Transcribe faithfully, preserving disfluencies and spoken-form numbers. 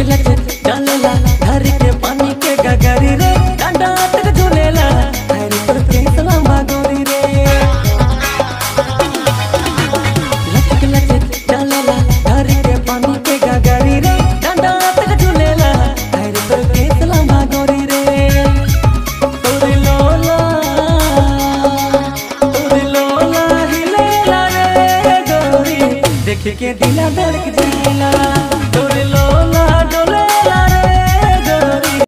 लचक डालेला घर के पानी के गगरी रे डंडा तक झूलेला हर पर के सलामा गोरी रे लचक लचक डालेला घर के पानी के गगरी रे डंडा तक झूलेला हर पर के सलामा गोरी रे तोरी लोला तोरी लोला हिलेला रे गोरी देख के दिला धड़क जाला।